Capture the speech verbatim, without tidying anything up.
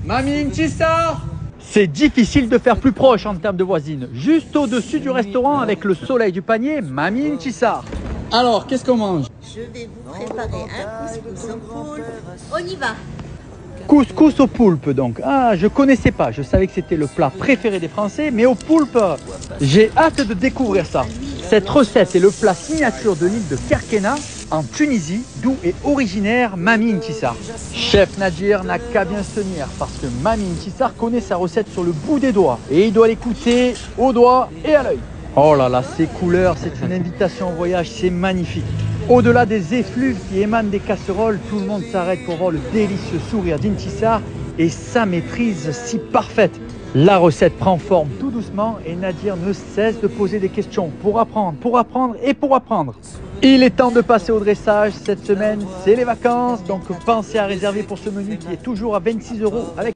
Mamie Intissar. C'est difficile de faire plus proche en termes de voisine. Juste au-dessus du restaurant avec le soleil du panier, Mamie Intissar. Alors, qu'est-ce qu'on mange? Je vais vous préparer un couscous au poulpe. On y va. Couscous au poulpe donc. Ah, je connaissais pas. Je savais que c'était le plat préféré des Français, mais au poulpe, j'ai hâte de découvrir ça. Cette recette est le plat signature de l'île de Kerkena, en Tunisie, d'où est originaire Mamie Intissar. Chef Nadir n'a qu'à bien se tenir parce que Mamie Intissar connaît sa recette sur le bout des doigts et il doit l'écouter au doigt et à l'œil. Oh là là, ces couleurs, c'est une invitation au voyage, c'est magnifique. Au-delà des effluves qui émanent des casseroles, tout le monde s'arrête pour voir le délicieux sourire d'Intissar et sa maîtrise si parfaite. La recette prend forme tout doucement et Nadir ne cesse de poser des questions pour apprendre, pour apprendre et pour apprendre. Il est temps de passer au dressage. Cette semaine, c'est les vacances, donc pensez à réserver pour ce menu qui est toujours à vingt-six euros avec